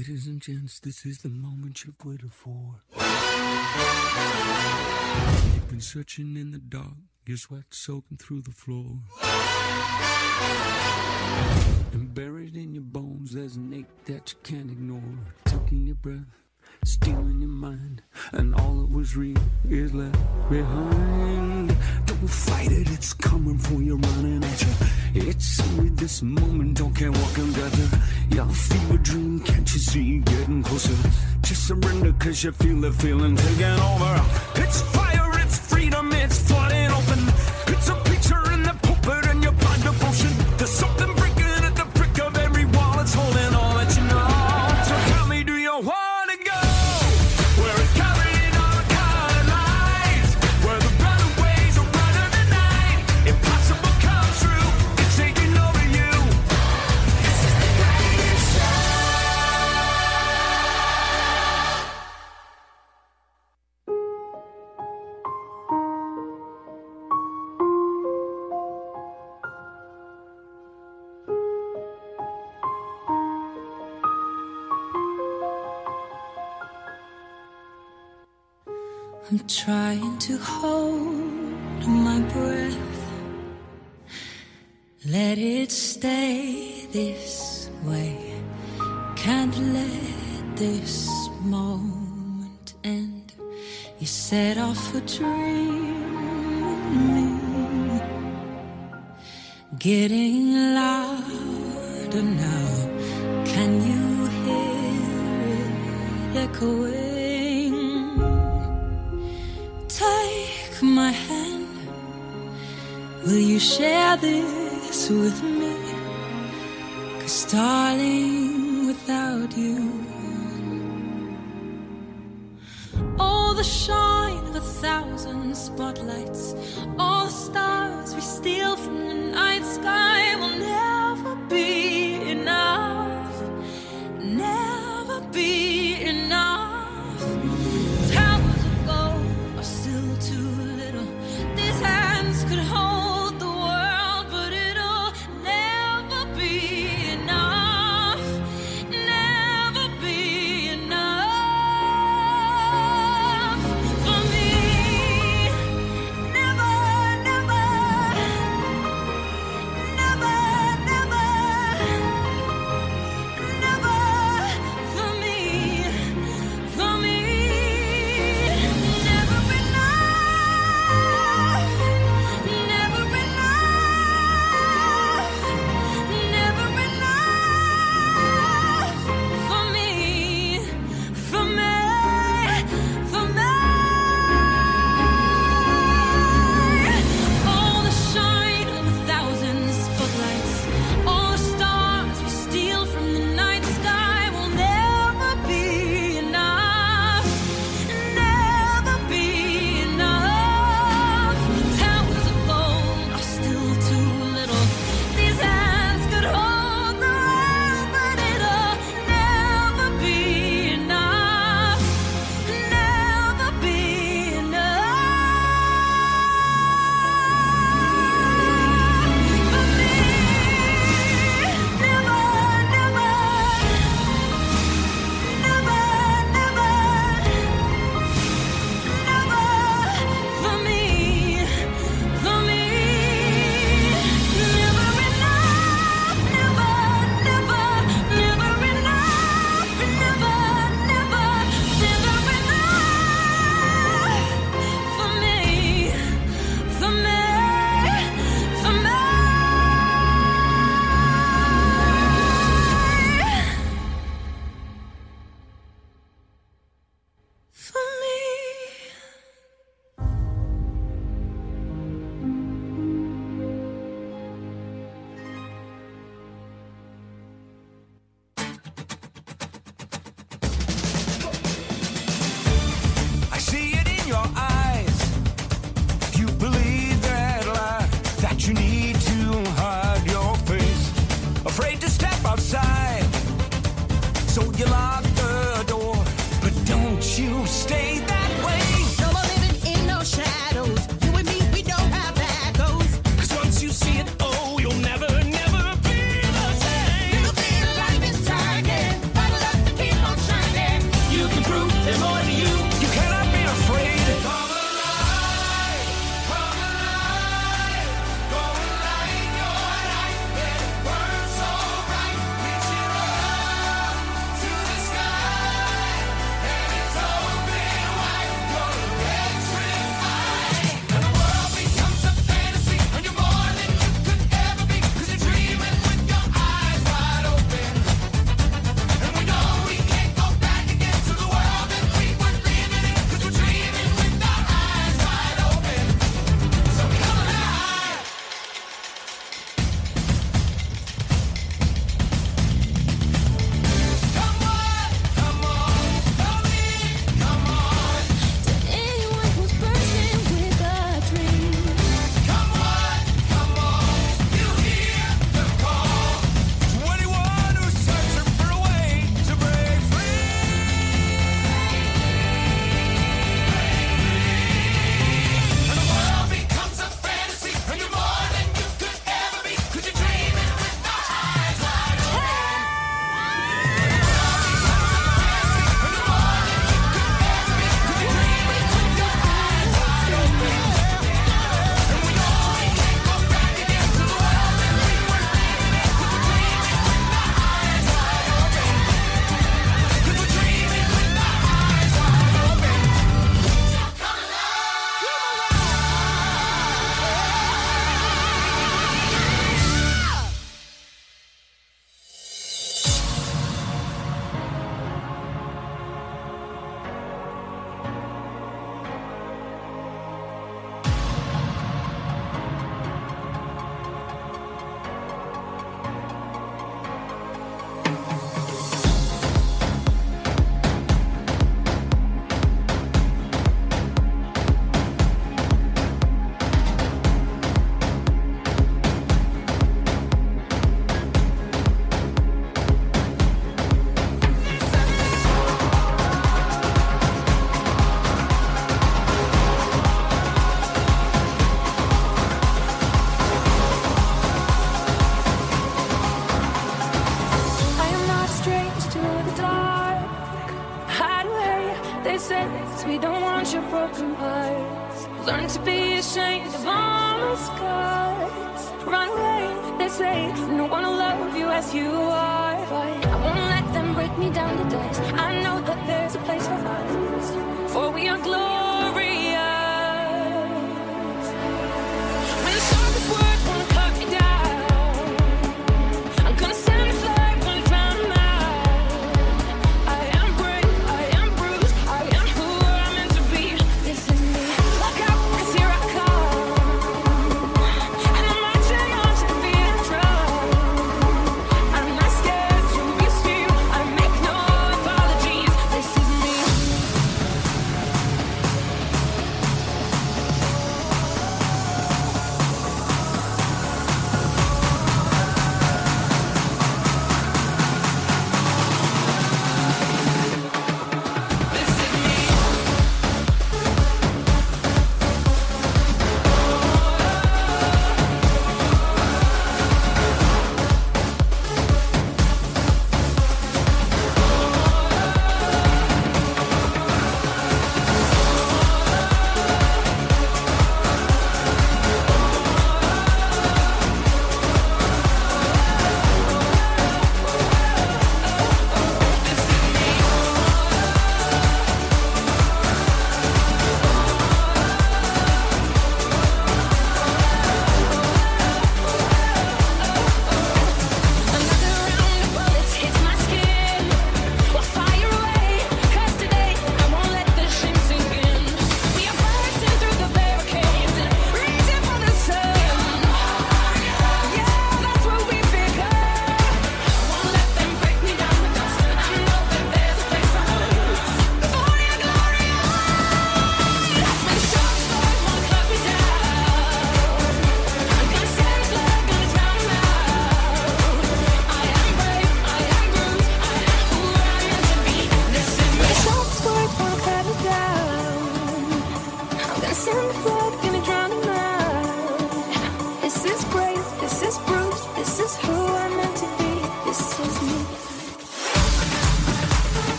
Ladies and gents, this is the moment you've waited for. You've been searching in the dark, your sweat soaking through the floor. And buried in your bones, there's an ache that you can't ignore. Taking your breath, stealing your mind, and all that was real is left behind. Don't fight it, it's coming for you, running at you. It's only this moment, don't care what can gather. Yeah, feel a dream, can't you see it getting closer? Just surrender, cause you feel the feeling taking over. It's fire, it's freedom, it's flooding open. It's a picture in the pulpit and your blind devotion. There's something breaking at the brick of every wall, it's holding all that you know. So tell me, do you want to go? Where it's covered in all the colored lights, where the runaways are running the night. Impossible comes true, it's taking over you. This is the greatest show. I'm trying to hold my breath. Let it stay this way. Can't let this moment end. You set off a dream, getting louder now. Can you hear it echoing? Take my hand. Will you share this with me? 'Cause darling, without you, all the shine of 1,000 spotlights, all the stars we steal from the night sky will never be enough. Never be enough. Towers of gold are still too little. These hands could hold the world, but it'll never be enough. Never be enough for me. Never, never. hearts, we don't want your broken parts. Learn to be ashamed of all the scars. Run away, they say, no one will love you as you are. But I won't let them break me down to dust. I know that there's a place for us, for we are glorious.